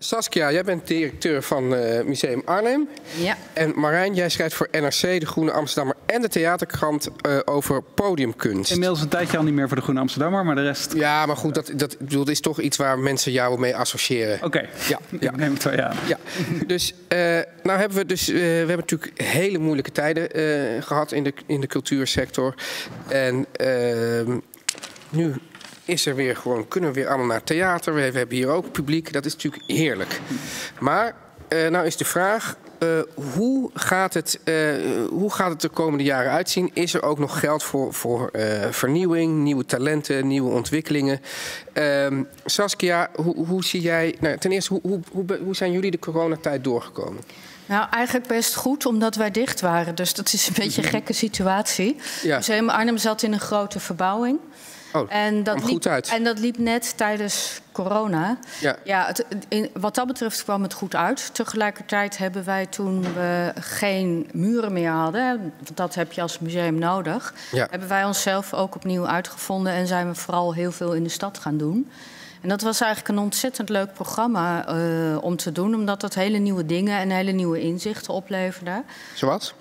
Saskia, jij bent directeur van Museum Arnhem. Ja. En Marijn, jij schrijft voor NRC, de Groene Amsterdammer en de Theaterkrant over podiumkunst. Inmiddels een tijdje al niet meer voor de Groene Amsterdammer, maar de rest... Ja, maar goed, dat is toch iets waar mensen jou mee associëren. Oké. Ja. Ik neem het wel, ja. Dus, nou hebben we hebben natuurlijk hele moeilijke tijden gehad in de cultuursector. En nu is er weer gewoon, kunnen we weer allemaal naar theater. We hebben hier ook publiek. Dat is natuurlijk heerlijk. Maar nou is de vraag, hoe gaat het de komende jaren uitzien? Is er ook nog geld voor vernieuwing, nieuwe talenten, nieuwe ontwikkelingen? Saskia, hoe zie jij... Nou, ten eerste, hoe zijn jullie de coronatijd doorgekomen? Nou, eigenlijk best goed, omdat wij dicht waren. Dus dat is een beetje een gekke situatie. Ja. Museum Arnhem zat in een grote verbouwing. Oh, en dat kwam goed uit. En dat liep net tijdens corona. Ja. Wat dat betreft kwam het goed uit. Tegelijkertijd hebben wij, toen we geen muren meer hadden... want dat heb je als museum nodig... hebben wij onszelf ook opnieuw uitgevonden... en zijn we vooral heel veel in de stad gaan doen. En dat was eigenlijk een ontzettend leuk programma om te doen... omdat het hele nieuwe dingen en hele nieuwe inzichten opleverde. Zoals?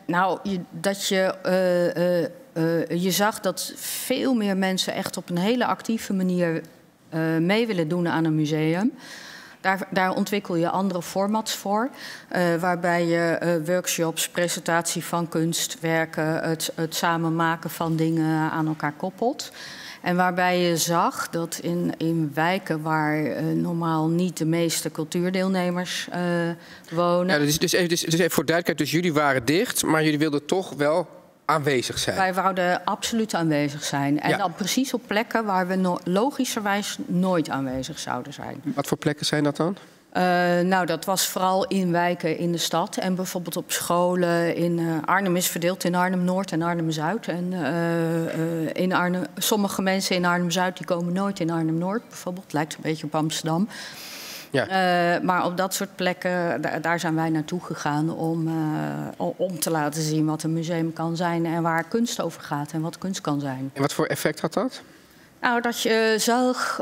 Je zag dat veel meer mensen echt op een hele actieve manier mee willen doen aan een museum. Daar ontwikkel je andere formats voor. Waarbij je workshops, presentatie van kunstwerken... het samen maken van dingen aan elkaar koppelt. En waarbij je zag dat in wijken waar normaal niet de meeste cultuurdeelnemers wonen... Ja, dus even voor duidelijkheid, dus jullie waren dicht, maar jullie wilden toch wel aanwezig zijn? Wij wouden absoluut aanwezig zijn. En dan precies op plekken waar we logischerwijs nooit aanwezig zouden zijn. Wat voor plekken zijn dat dan? Nou, dat was vooral in wijken in de stad. En bijvoorbeeld op scholen. Arnhem is verdeeld in Arnhem-Noord en Arnhem-Zuid. En sommige mensen in Arnhem-Zuid die komen nooit in Arnhem-Noord. Bijvoorbeeld, het lijkt een beetje op Amsterdam. Ja. Maar op dat soort plekken, daar zijn wij naartoe gegaan om te laten zien wat een museum kan zijn... en waar kunst over gaat en wat kunst kan zijn. En wat voor effect had dat? Nou, dat je zag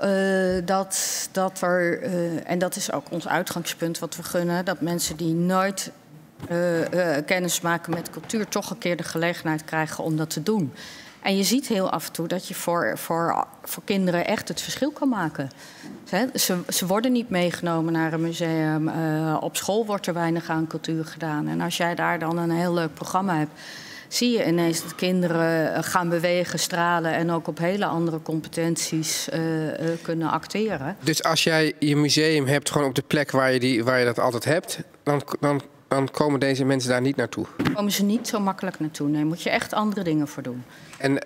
dat er, en dat is ook ons uitgangspunt wat we gunnen... dat mensen die nooit kennis maken met cultuur... toch een keer de gelegenheid krijgen om dat te doen. En je ziet heel af en toe dat je voor kinderen echt het verschil kan maken. Ze worden niet meegenomen naar een museum. Op school wordt er weinig aan cultuur gedaan. En als jij daar dan een heel leuk programma hebt... zie je ineens dat kinderen gaan bewegen, stralen... en ook op hele andere competenties kunnen acteren. Dus als jij je museum hebt gewoon op de plek waar je dat altijd hebt... dan komen deze mensen daar niet naartoe? Komen ze niet zo makkelijk naartoe. Nee, moet je echt andere dingen voor doen. En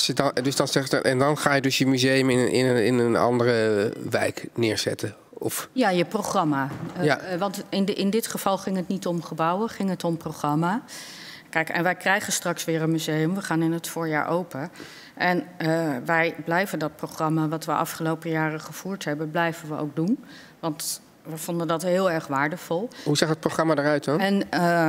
dan ga je dus je museum in een andere wijk neerzetten? Of? Ja, je programma. Want in dit geval ging het niet om gebouwen, ging het om programma. Kijk, en wij krijgen straks weer een museum. We gaan in het voorjaar open. En wij blijven dat programma wat we afgelopen jaren gevoerd hebben... blijven we ook doen. Want we vonden dat heel erg waardevol. Hoe zag het programma eruit dan? En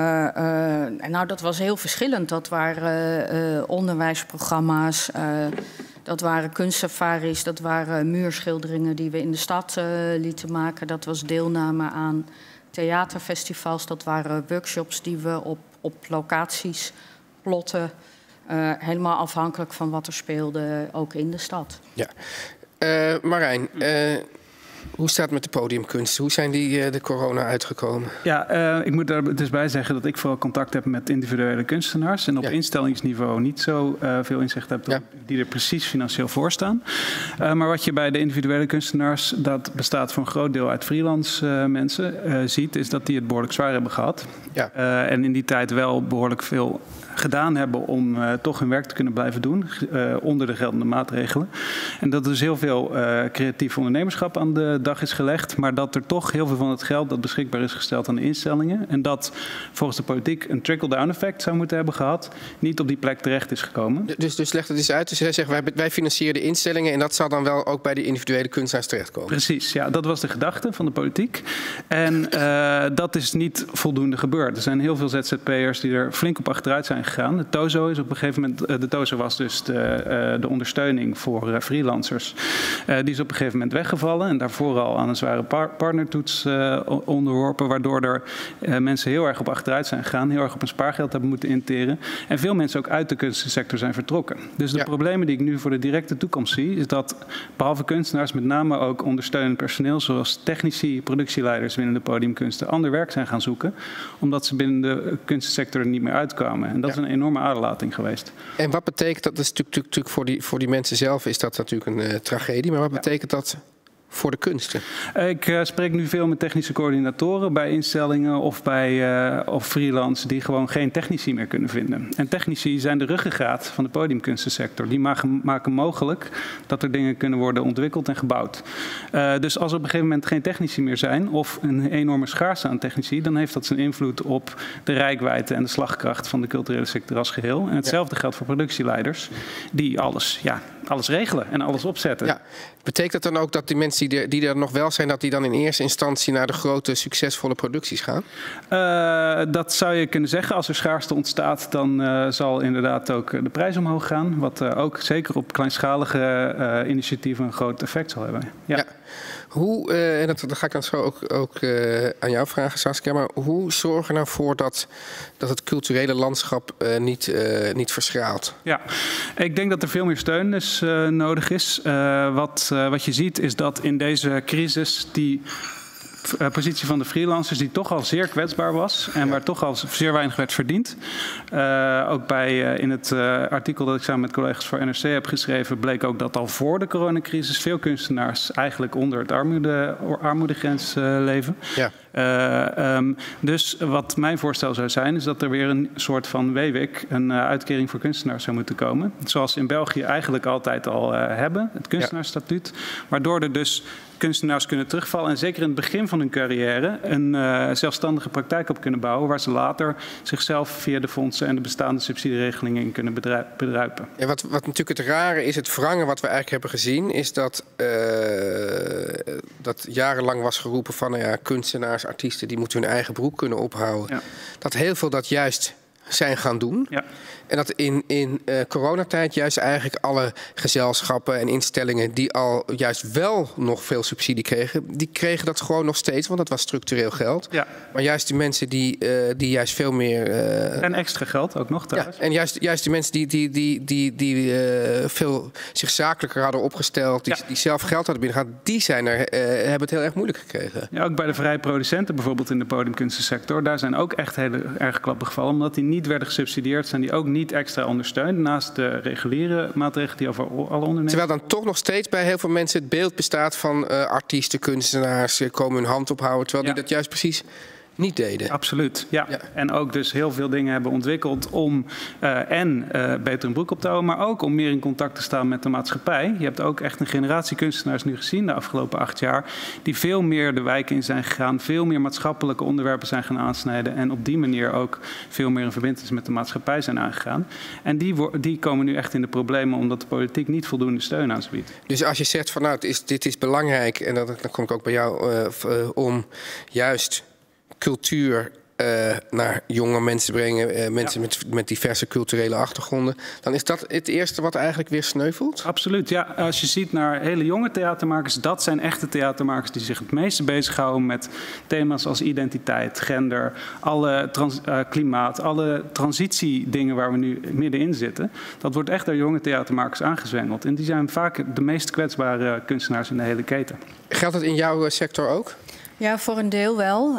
nou, dat was heel verschillend. Dat waren onderwijsprogramma's, dat waren kunstsafaris... dat waren muurschilderingen die we in de stad lieten maken. Dat was deelname aan theaterfestivals. Dat waren workshops die we op locaties plotten. Helemaal afhankelijk van wat er speelde, ook in de stad. Ja. Marijn, hoe staat het met de podiumkunst? Hoe zijn die de corona uitgekomen? Ja, ik moet er dus bij zeggen dat ik vooral contact heb met individuele kunstenaars... en op instellingsniveau niet zo veel inzicht heb die er precies financieel voor staan. Maar wat je bij de individuele kunstenaars, dat bestaat voor een groot deel uit freelance mensen... ziet, is dat die het behoorlijk zwaar hebben gehad. Ja. En in die tijd wel behoorlijk veel gedaan hebben om toch hun werk te kunnen blijven doen... onder de geldende maatregelen. En dat er dus heel veel creatief ondernemerschap aan de dag is gelegd... maar dat er toch heel veel van het geld dat beschikbaar is gesteld aan de instellingen... en dat volgens de politiek een trickle-down effect zou moeten hebben gehad... niet op die plek terecht is gekomen. Dus leg het eens uit. Dus jij zegt, wij financieren de instellingen... en dat zal dan wel ook bij de individuele kunstenaars terechtkomen? Precies, ja. Dat was de gedachte van de politiek. En dat is niet voldoende gebeurd. Er zijn heel veel ZZP'ers die er flink op achteruit zijn gegaan. De TOZO is op een gegeven moment... de TOZO was dus de ondersteuning voor freelancers. Die is op een gegeven moment weggevallen. En daarvoor daarvoor al aan een zware partnertoets onderworpen, waardoor er mensen heel erg op achteruit zijn gegaan, heel erg op hun spaargeld hebben moeten interen en veel mensen ook uit de kunstensector zijn vertrokken. Dus de problemen die ik nu voor de directe toekomst zie, is dat behalve kunstenaars met name ook ondersteunend personeel, zoals technici, productieleiders binnen de podiumkunsten, ander werk zijn gaan zoeken, omdat ze binnen de kunstensector er niet meer uitkwamen. En dat is een enorme aderlating geweest. En wat betekent dat? Dat is natuurlijk voor die mensen zelf is dat natuurlijk een tragedie. Maar wat betekent dat voor de kunsten? Ik spreek nu veel met technische coördinatoren bij instellingen of freelance die gewoon geen technici meer kunnen vinden. En technici zijn de ruggengraat van de podiumkunstensector. Die maken mogelijk dat er dingen kunnen worden ontwikkeld en gebouwd. Dus als er op een gegeven moment geen technici meer zijn of een enorme schaarste aan technici, dan heeft dat zijn invloed op de reikwijdte en de slagkracht van de culturele sector als geheel. En hetzelfde geldt voor productieleiders die alles regelen en alles opzetten. Ja. Betekent dat dan ook dat die mensen die er nog wel zijn, dat die dan in eerste instantie naar de grote, succesvolle producties gaan? Dat zou je kunnen zeggen. Als er schaarste ontstaat, dan zal inderdaad ook de prijs omhoog gaan. Wat ook zeker op kleinschalige initiatieven een groot effect zal hebben. Ja. Hoe, en dat ga ik dan zo ook aan jou vragen, Saskia, maar hoe zorgen we nou voor dat het culturele landschap niet verschraalt? Ja, ik denk dat er veel meer steun dus, nodig is. Wat je ziet is dat in deze crisis die positie van de freelancers, die toch al zeer kwetsbaar was en waar toch al zeer weinig werd verdiend. Ook in het artikel dat ik samen met collega's voor NRC heb geschreven, bleek ook dat al voor de coronacrisis veel kunstenaars eigenlijk onder het armoedegrens leven. Ja. Dus wat mijn voorstel zou zijn, is dat er weer een soort van WWIC, een uitkering voor kunstenaars zou moeten komen. Zoals in België eigenlijk altijd al hebben, het kunstenaarsstatuut. Waardoor er dus kunstenaars kunnen terugvallen en zeker in het begin van hun carrière een zelfstandige praktijk op kunnen bouwen, waar ze later zichzelf via de fondsen en de bestaande subsidieregelingen in kunnen bedruipen. Ja, wat natuurlijk het rare is, het wrange wat we eigenlijk hebben gezien, is dat jarenlang was geroepen van kunstenaars, artiesten, die moeten hun eigen broek kunnen ophouden. Ja. Dat heel veel dat juist zijn gaan doen. Ja. En dat in coronatijd juist eigenlijk alle gezelschappen en instellingen die al juist wel nog veel subsidie kregen, die kregen dat gewoon nog steeds, want dat was structureel geld. Ja. Maar juist die mensen die juist veel meer... en extra geld ook nog trouwens. Ja, en juist die mensen die veel zich zakelijker hadden opgesteld, die zelf geld hadden binnengehaald, die hebben het heel erg moeilijk gekregen. Ja, ook bij de vrije producenten bijvoorbeeld in de podiumkunstensector, daar zijn ook echt hele erg klappen gevallen, omdat die niet werden gesubsidieerd, zijn die ook niet extra ondersteund, naast de reguliere maatregelen die over alle ondernemers. Terwijl dan toch nog steeds bij heel veel mensen het beeld bestaat van artiesten, kunstenaars, komen hun hand ophouden, terwijl die dat juist precies niet deden. Absoluut, ja. En ook dus heel veel dingen hebben ontwikkeld om beter een broek op te houden, maar ook om meer in contact te staan met de maatschappij. Je hebt ook echt een generatie kunstenaars nu gezien de afgelopen 8 jaar, die veel meer de wijken in zijn gegaan, veel meer maatschappelijke onderwerpen zijn gaan aansnijden en op die manier ook veel meer in verbintenis met de maatschappij zijn aangegaan. En die komen nu echt in de problemen omdat de politiek niet voldoende steun aan ze biedt. Dus als je zegt van dit is belangrijk, en dan kom ik ook bij jou om juist cultuur naar jonge mensen brengen, mensen met diverse culturele achtergronden, dan is dat het eerste wat eigenlijk weer sneuvelt? Absoluut, ja. Als je ziet naar hele jonge theatermakers, dat zijn echte theatermakers die zich het meeste bezighouden met thema's als identiteit, gender, alle klimaat, alle transitiedingen waar we nu middenin zitten. Dat wordt echt door jonge theatermakers aangezwengeld. En die zijn vaak de meest kwetsbare kunstenaars in de hele keten. Geldt dat in jouw sector ook? Ja, voor een deel wel.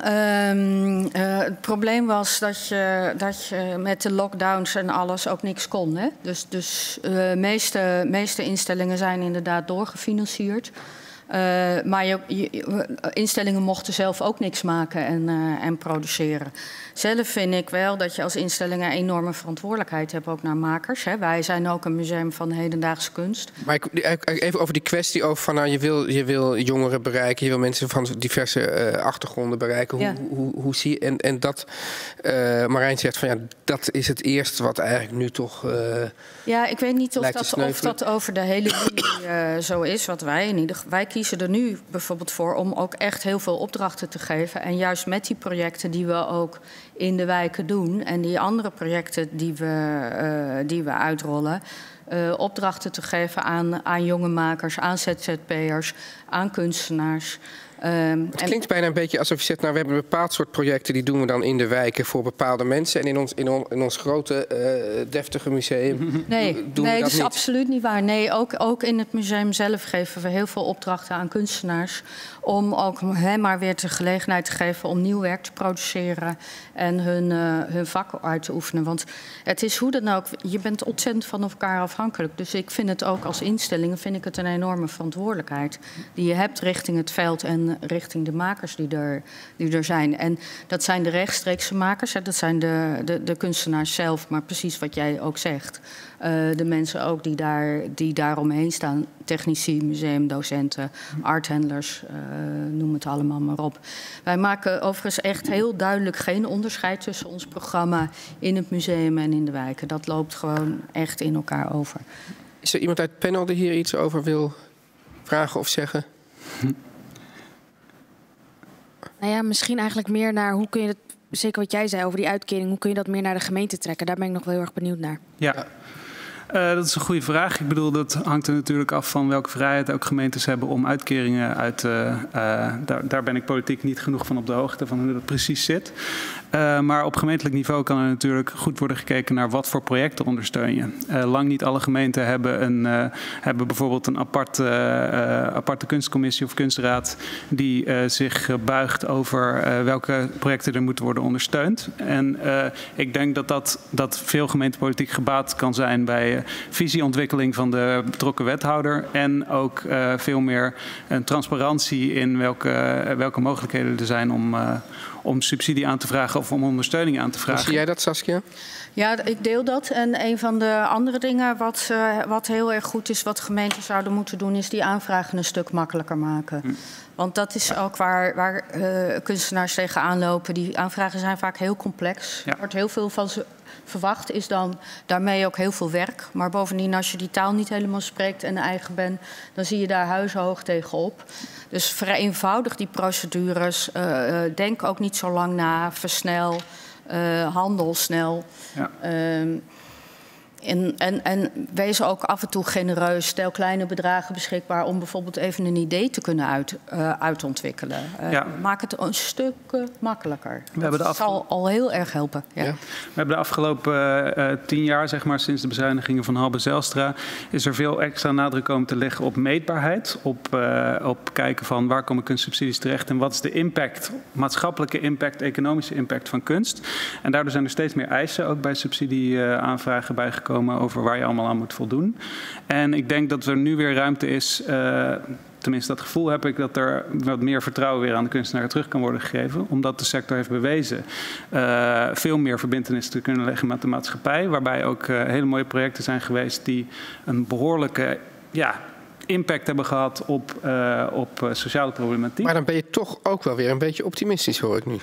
Het probleem was dat je met de lockdowns en alles ook niks kon. Hè? Dus meeste instellingen zijn inderdaad doorgefinancierd. Maar instellingen mochten zelf ook niks maken en produceren. Zelf vind ik wel dat je als instellingen een enorme verantwoordelijkheid hebt, ook naar makers. Hè. Wij zijn ook een museum van hedendaagse kunst. Maar even over die kwestie over van je wil jongeren bereiken, je wil mensen van diverse achtergronden bereiken. Hoe zie je en dat Marijn zegt van dat is het eerste wat eigenlijk nu toch. Ja, ik weet niet of dat over de hele linie zo is. Wat wij kiezen er nu bijvoorbeeld voor om ook echt heel veel opdrachten te geven. En juist met die projecten die we ook in de wijken doen en die andere projecten die we uitrollen, opdrachten te geven aan jonge makers, aan ZZP'ers, aan kunstenaars. Het klinkt bijna een beetje alsof je zegt, nou, we hebben een bepaald soort projecten, die doen we dan in de wijken voor bepaalde mensen. En in ons grote, deftige museum Nee, doen we dat dat is niet. absoluut niet waar. Nee, ook in het museum zelf geven we heel veel opdrachten aan kunstenaars. Om ook hen maar weer de gelegenheid te geven om nieuw werk te produceren. En hun vak uit te oefenen. Want het is hoe dan ook, je bent ontzettend van elkaar afhankelijk. Dus ik vind het ook als instellingen een enorme verantwoordelijkheid. Die je hebt richting het veld en richting de makers die er zijn. En dat zijn de rechtstreekse makers, hè, dat zijn de kunstenaars zelf, maar precies wat jij ook zegt. De mensen ook die daar omheen staan, technici, museumdocenten, arthandlers, noem het allemaal maar op. Wij maken overigens echt heel duidelijk geen onderscheid tussen ons programma in het museum en in de wijken. Dat loopt gewoon echt in elkaar over. Is er iemand uit het panel die hier iets over wil vragen of zeggen? Nou ja, misschien eigenlijk meer naar hoe kun je dat, zeker wat jij zei over die uitkering, hoe kun je dat meer naar de gemeente trekken? Daar ben ik nog wel heel erg benieuwd naar. Ja. Dat is een goede vraag. Ik bedoel, dat hangt er natuurlijk af van welke vrijheid ook gemeentes hebben om uitkeringen uit. Daar ben ik politiek niet genoeg van op de hoogte van hoe dat precies zit. Maar op gemeentelijk niveau kan er natuurlijk goed worden gekeken naar wat voor projecten ondersteun je. Lang niet alle gemeenten hebben bijvoorbeeld een aparte kunstcommissie of kunstraad die zich buigt over welke projecten er moeten worden ondersteund. En ik denk dat veel gemeentepolitiek gebaat kan zijn bij visieontwikkeling van de betrokken wethouder en ook veel meer transparantie in welke mogelijkheden er zijn om subsidie aan te vragen of om ondersteuning aan te vragen. Zie jij dat, Saskia? Ja, ik deel dat. En een van de andere dingen wat heel erg goed is, wat gemeenten zouden moeten doen, is die aanvragen een stuk makkelijker maken. Want dat is ook waar kunstenaars tegenaan lopen. Die aanvragen zijn vaak heel complex. Er wordt heel veel van ze verwacht, is dan daarmee ook heel veel werk. Maar bovendien, als je die taal niet helemaal spreekt en eigen bent, dan zie je daar huizenhoog tegenop. Dus vereenvoudig die procedures. Denk ook niet zo lang na. Versnel. Handel snel. Ja. En wees ook af en toe genereus. Stel kleine bedragen beschikbaar om bijvoorbeeld even een idee te kunnen uitontwikkelen. Maak het een stuk makkelijker. Dat zal al heel erg helpen. Ja. Ja. We hebben de afgelopen 10 jaar, zeg maar, sinds de bezuinigingen van Halbe Zijlstra, is er veel extra nadruk komen te leggen op meetbaarheid. Op kijken van waar komen kunstsubsidies terecht en wat is de impact, maatschappelijke impact, economische impact van kunst. En daardoor zijn er steeds meer eisen ook bij subsidieaanvragen bijgekomen over waar je allemaal aan moet voldoen. En ik denk dat er nu weer ruimte is, tenminste dat gevoel heb ik, dat er wat meer vertrouwen weer aan de kunstenaar terug kan worden gegeven. Omdat de sector heeft bewezen veel meer verbintenis te kunnen leggen met de maatschappij. Waarbij ook hele mooie projecten zijn geweest die een behoorlijke impact hebben gehad op sociale problematiek. Maar dan ben je toch ook wel weer een beetje optimistisch, hoor ik nu.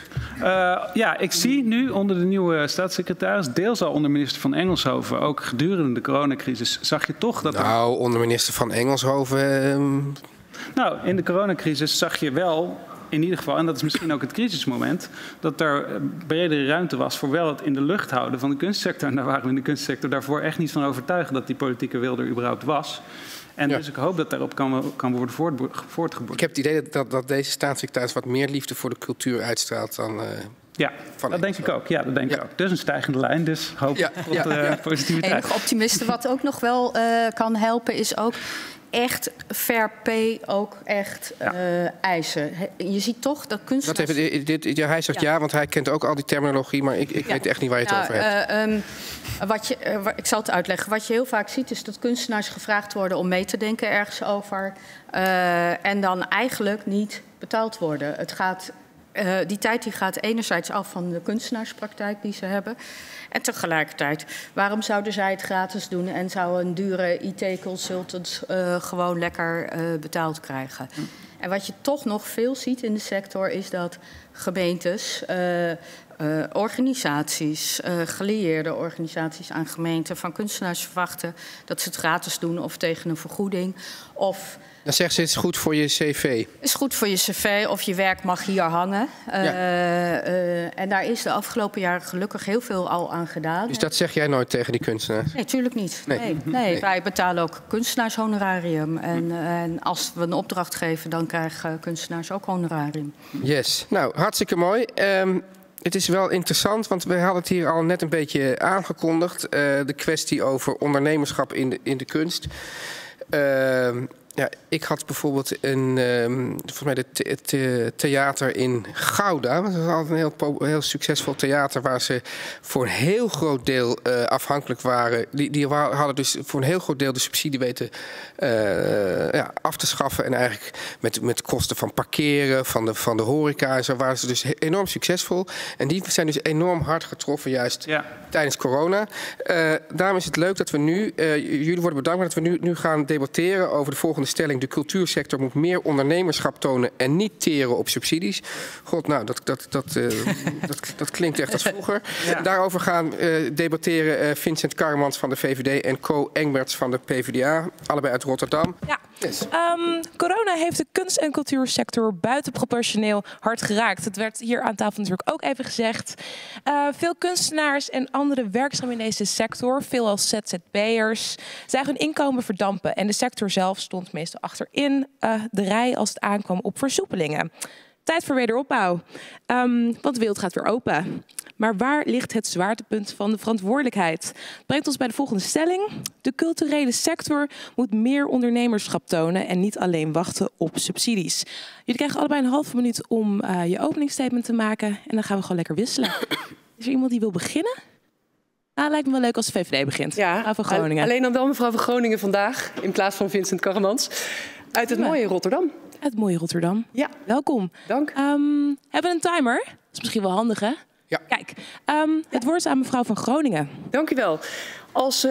Ik zie nu onder de nieuwe staatssecretaris, deels al onder minister van Engelshoven, ook gedurende de coronacrisis, zag je toch dat... Nou, onder minister van Engelshoven... Nou, in de coronacrisis zag je wel, in ieder geval, en dat is misschien ook het crisismoment, dat er bredere ruimte was voor wel het in de lucht houden van de kunstsector. En daar waren we in de kunstsector daarvoor echt niet van overtuigd dat die politieke wil er überhaupt was. En dus ik hoop dat daarop kan worden voortgeborduurd. Ik heb het idee dat deze staatssecretaris wat meer liefde voor de cultuur uitstraalt dan... dat denk ik ook. Ja, dat denk ik ook. Dus een stijgende lijn, dus hoop op positiviteit. Enige optimisten. Wat ook nog wel kan helpen is ook echt fair pay, ook echt eisen. Je ziet toch dat kunstenaars... Hij zegt want hij kent ook al die terminologie, maar ik weet echt niet waar je het over hebt. Ik zal het uitleggen. Wat je heel vaak ziet is dat kunstenaars gevraagd worden om mee te denken ergens over en dan eigenlijk niet betaald worden. Die tijd die gaat enerzijds af van de kunstenaarspraktijk die ze hebben. En tegelijkertijd, waarom zouden zij het gratis doen en zou een dure IT-consultant gewoon lekker betaald krijgen? En wat je toch nog veel ziet in de sector is dat gemeentes, organisaties, gelieerde organisaties aan gemeenten van kunstenaars verwachten dat ze het gratis doen of tegen een vergoeding. Of dan zegt ze, het is goed voor je cv. Het is goed voor je cv of je werk mag hier hangen. En daar is de afgelopen jaren gelukkig heel veel al aan gedaan. Dus dat zeg jij nooit tegen die kunstenaars? Nee, tuurlijk niet. Nee. Wij betalen ook kunstenaarshonorarium. En als we een opdracht geven, dan krijgen kunstenaars ook honorarium. Yes. Nou, hartstikke mooi. Het is wel interessant, want we hadden het hier al net een beetje aangekondigd. De kwestie over ondernemerschap in de kunst. Ja, ik had bijvoorbeeld volgens mij het theater in Gouda. Dat was altijd een heel succesvol theater waar ze voor een heel groot deel afhankelijk waren. Die hadden dus voor een heel groot deel de subsidie weten af te schaffen. En eigenlijk met kosten van parkeren, van de horeca en zo waren ze dus enorm succesvol. En die zijn dus enorm hard getroffen juist tijdens corona. Daarom is het leuk dat we nu, jullie worden bedankt, dat we nu gaan debatteren over de volgende stelling. De cultuursector moet meer ondernemerschap tonen en niet teren op subsidies. God, nou, dat klinkt echt als vroeger. Ja. Daarover gaan debatteren Vincent Karremans van de VVD en Co Engberts van de PvdA. Allebei uit Rotterdam. Ja. Yes. Corona heeft de kunst- en cultuursector buitenproportioneel hard geraakt. Het werd hier aan tafel natuurlijk ook even gezegd. Veel kunstenaars en anderen werkzaam in deze sector, veel als ZZP'ers, zagen hun inkomen verdampen. En de sector zelf stond meestal achterin de rij als het aankwam op versoepelingen. Tijd voor wederopbouw, want de wereld gaat weer open. Maar waar ligt het zwaartepunt van de verantwoordelijkheid? Brengt ons bij de volgende stelling. De culturele sector moet meer ondernemerschap tonen en niet alleen wachten op subsidies. Jullie krijgen allebei een halve minuut om je openingsstatement te maken. En dan gaan we gewoon lekker wisselen. Is er iemand die wil beginnen? Lijkt me wel leuk als de VVD begint. Ja, mevrouw van Groningen. Alleen dan wel mevrouw van Groningen vandaag, in plaats van Vincent Karremans. Uit het mooie Rotterdam. Uit het mooie Rotterdam. Ja. Welkom. Dank. Hebben we een timer? Dat is misschien wel handig, hè? Ja. Kijk, het woord is aan mevrouw van Groningen. Dank u wel. Als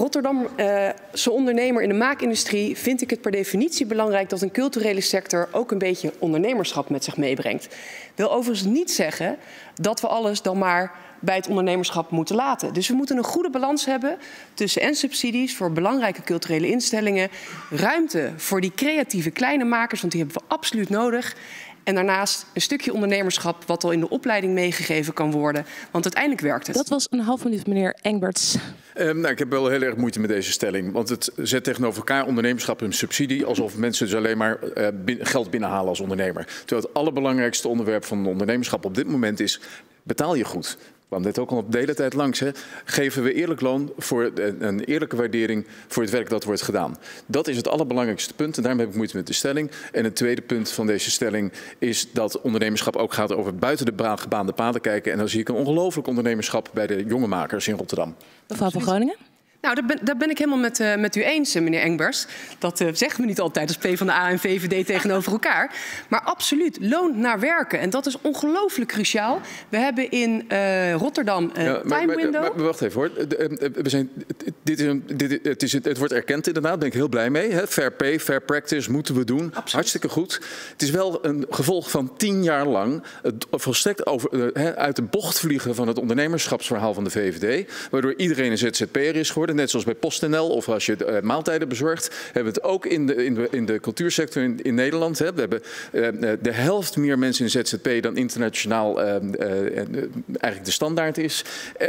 Rotterdamse ondernemer in de maakindustrie vind ik het per definitie belangrijk dat een culturele sector ook een beetje ondernemerschap met zich meebrengt. Wil overigens niet zeggen dat we alles dan maar bij het ondernemerschap moeten laten. Dus we moeten een goede balans hebben tussen subsidies voor belangrijke culturele instellingen, ruimte voor die creatieve kleine makers, want die hebben we absoluut nodig. En daarnaast een stukje ondernemerschap wat al in de opleiding meegegeven kan worden. Want uiteindelijk werkt het. Dat was een half minuut, meneer Engberts. Ik heb wel heel erg moeite met deze stelling. Want het zet tegenover elkaar ondernemerschap en subsidie. Alsof mensen dus alleen maar geld binnenhalen als ondernemer. Terwijl het allerbelangrijkste onderwerp van ondernemerschap op dit moment is: betaal je goed? Want dit ook al op de hele tijd langs. Geven we eerlijk loon voor een eerlijke waardering voor het werk dat wordt gedaan. Dat is het allerbelangrijkste punt en daarom heb ik moeite met de stelling. En het tweede punt van deze stelling is dat ondernemerschap ook gaat over buiten de gebaande paden kijken. En dan zie ik een ongelooflijk ondernemerschap bij de jonge makers in Rotterdam. Mevrouw van Groningen? Nou, daar ben ik helemaal met u eens, meneer Engberts. Dat zeggen we niet altijd als PvdA en VVD tegenover elkaar. Maar absoluut, loon naar werken. En dat is ongelooflijk cruciaal. We hebben in Rotterdam time window. Maar wacht even hoor. Het wordt erkend inderdaad, daar ben ik heel blij mee. Fair pay, fair practice moeten we doen. Absoluut. Hartstikke goed. Het is wel een gevolg van 10 jaar lang het volstrekt uit de bocht vliegen van het ondernemerschapsverhaal van de VVD. Waardoor iedereen een ZZP'er is geworden. Net zoals bij PostNL of als je maaltijden bezorgt. Hebben we het ook in de cultuursector in Nederland. We hebben de helft meer mensen in ZZP dan internationaal eigenlijk de standaard is.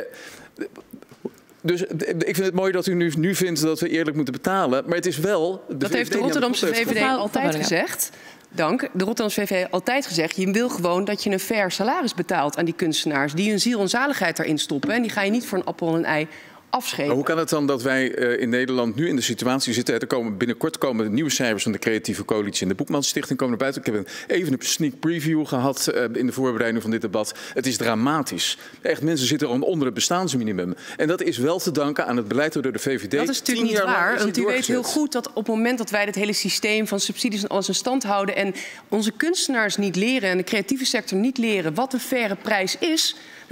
Dus ik vind het mooi dat u nu vindt dat we eerlijk moeten betalen. Maar het is wel... Dat heeft de Rotterdamse VVD altijd gezegd. Dank. De Rotterdamse VVD altijd gezegd: je wil gewoon dat je een fair salaris betaalt aan die kunstenaars. Die hun ziel en zaligheid daarin stoppen. En die ga je niet voor een appel en een ei afschepen. Maar hoe kan het dan dat wij in Nederland nu in de situatie zitten? Binnenkort komen de nieuwe cijfers van de Creatieve Coalitie en de Boekmanstichting komen naar buiten. Ik heb even een sneak preview gehad in de voorbereiding van dit debat. Het is dramatisch. Echt, mensen zitten gewoon onder het bestaansminimum. En dat is wel te danken aan het beleid door de VVD. Dat is natuurlijk niet waar. Want u weet heel goed dat op het moment dat wij dit hele systeem van subsidies en alles in stand houden en onze kunstenaars niet leren en de creatieve sector niet leren wat een faire prijs is,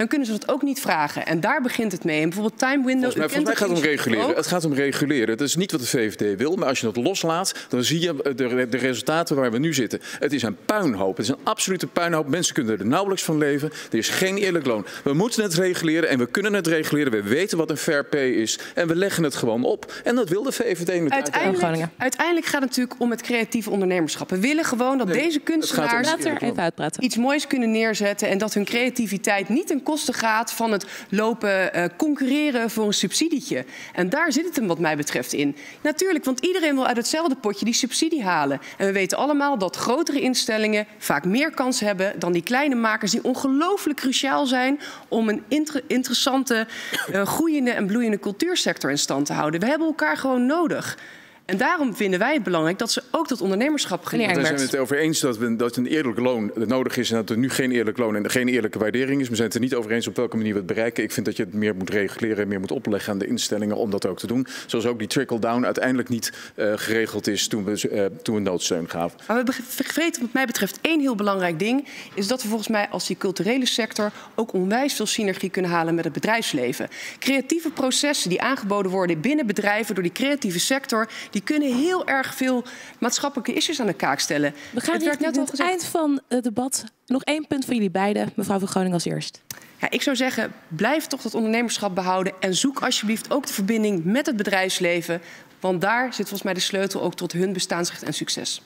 dan kunnen ze dat ook niet vragen. En daar begint het mee. En bijvoorbeeld time window... Volgens mij gaat het om reguleren. Het gaat om reguleren. Dat is niet wat de VVD wil. Maar als je dat loslaat, dan zie je de resultaten waar we nu zitten. Het is een puinhoop. Het is een absolute puinhoop. Mensen kunnen er nauwelijks van leven. Er is geen eerlijk loon. We moeten het reguleren en we kunnen het reguleren. We weten wat een fair pay is. En we leggen het gewoon op. En dat wil de VVD uiteindelijk gaat het natuurlijk om het creatieve ondernemerschap. We willen gewoon dat deze kunstenaars iets moois kunnen neerzetten. En dat hun creativiteit niet ten koste gaat van het lopen concurreren voor een subsidietje. En daar zit het hem wat mij betreft in. Natuurlijk, want iedereen wil uit hetzelfde potje die subsidie halen. En we weten allemaal dat grotere instellingen vaak meer kans hebben dan die kleine makers die ongelooflijk cruciaal zijn om een interessante, groeiende en bloeiende cultuursector in stand te houden. We hebben elkaar gewoon nodig. En daarom vinden wij het belangrijk dat ze ook dat ondernemerschap geleerd worden. We zijn het over eens dat een eerlijk loon nodig is en dat er nu geen eerlijk loon en geen eerlijke waardering is. We zijn het er niet over eens op welke manier we het bereiken. Ik vind dat je het meer moet reguleren en meer moet opleggen aan de instellingen om dat ook te doen. Zoals ook die trickle-down uiteindelijk niet geregeld is toen we noodsteun gaven. Maar we vergeten wat mij betreft één heel belangrijk ding. Is dat we volgens mij als die culturele sector ook onwijs veel synergie kunnen halen met het bedrijfsleven. Creatieve processen die aangeboden worden binnen bedrijven door die creatieve sector, die kunnen heel erg veel maatschappelijke issues aan de kaak stellen. We gaan net aan het eind van het debat. Nog 1 punt van jullie beiden. Mevrouw van Groningen als eerst. Ja, ik zou zeggen, blijf toch dat ondernemerschap behouden. En zoek alsjeblieft ook de verbinding met het bedrijfsleven. Want daar zit volgens mij de sleutel ook tot hun bestaansrecht en succes.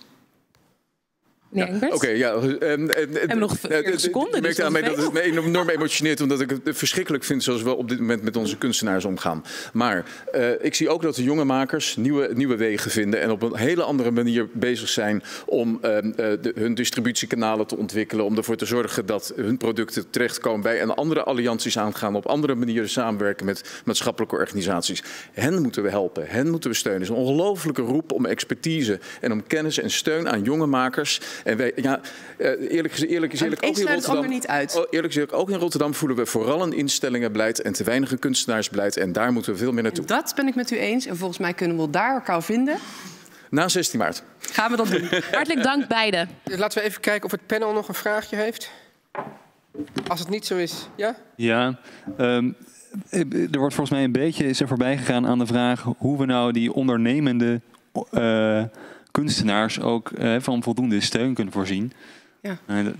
Oké, ja. En nog 40 seconden. Dus aan mij dat het me enorm emotioneert, omdat ik het verschrikkelijk vind zoals we op dit moment met onze kunstenaars omgaan. Maar ik zie ook dat de jonge makers nieuwe wegen vinden en op een hele andere manier bezig zijn om hun distributiekanalen te ontwikkelen, om ervoor te zorgen dat hun producten terechtkomen bij en andere allianties aangaan, op andere manieren samenwerken met maatschappelijke organisaties. Hen moeten we helpen, hen moeten we steunen. Het is een ongelofelijke roep om expertise en om kennis en steun aan jonge makers. En wij, eerlijk gezegd, ook in Rotterdam voelen we vooral een instellingenbeleid en te weinig kunstenaarsbeleid. En daar moeten we veel meer naartoe. Dat ben ik met u eens. En volgens mij kunnen we daar elkaar vinden. Na 16 maart. Gaan we dat doen. Hartelijk dank beiden. Laten we even kijken of het panel nog een vraagje heeft. Als het niet zo is, ja? Ja, er wordt volgens mij een beetje voorbij gegaan aan de vraag hoe we nou die ondernemende kunstenaars ook van voldoende steun kunnen voorzien. Ja.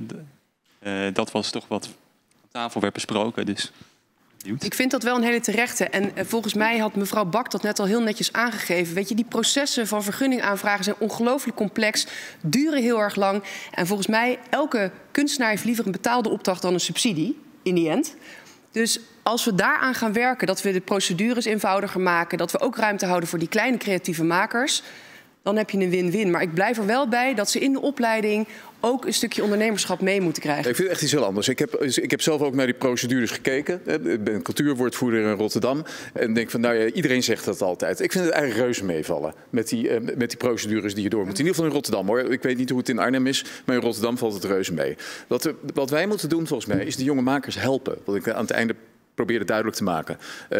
Dat was toch wat op tafel werd besproken. Dus ik vind dat wel een hele terechte. En volgens mij had mevrouw Bak dat net al heel netjes aangegeven. Weet je, die processen van vergunningaanvragen zijn ongelooflijk complex, duren heel erg lang. En volgens mij, elke kunstenaar heeft liever een betaalde opdracht dan een subsidie, in die end. Dus als we daaraan gaan werken, dat we de procedures eenvoudiger maken, dat we ook ruimte houden voor die kleine creatieve makers, dan heb je een win-win. Maar ik blijf er wel bij dat ze in de opleiding ook een stukje ondernemerschap mee moeten krijgen. Ik vind het echt iets heel anders. Ik heb zelf ook naar die procedures gekeken. Ik ben cultuurwoordvoerder in Rotterdam. En denk van, nou ja, iedereen zegt dat altijd. Ik vind het eigenlijk reuze meevallen met die procedures die je door moet. In ieder geval in Rotterdam, hoor. Ik weet niet hoe het in Arnhem is, maar in Rotterdam valt het reuze mee. Wat wij moeten doen, volgens mij, is de jonge makers helpen. Wat ik aan het einde probeerde duidelijk te maken.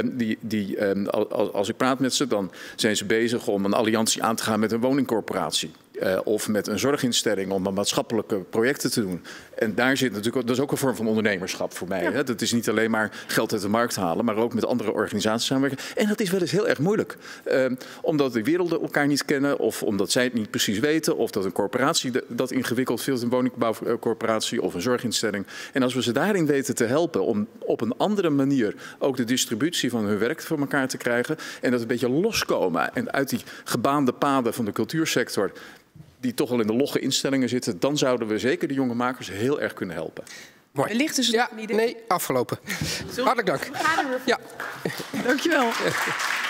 Als ik praat met ze, dan zijn ze bezig om een alliantie aan te gaan met een woningcorporatie. Of met een zorginstelling om maatschappelijke projecten te doen. En daar zit natuurlijk, dat is ook een vorm van ondernemerschap voor mij. Ja. Hè? Dat is niet alleen maar geld uit de markt halen, maar ook met andere organisaties samenwerken. En dat is wel eens heel erg moeilijk. Omdat de werelden elkaar niet kennen, of omdat zij het niet precies weten, of dat een corporatie dat ingewikkeld vindt, een woningbouwcorporatie of een zorginstelling. En als we ze daarin weten te helpen om op een andere manier ook de distributie van hun werk voor elkaar te krijgen en dat een beetje loskomen en uit die gebaande paden van de cultuursector die toch al in de logge instellingen zitten, dan zouden we zeker de jonge makers heel erg kunnen helpen. Mooi. Wellicht is het nee, afgelopen. Hartelijk dank. Ja. Dankjewel.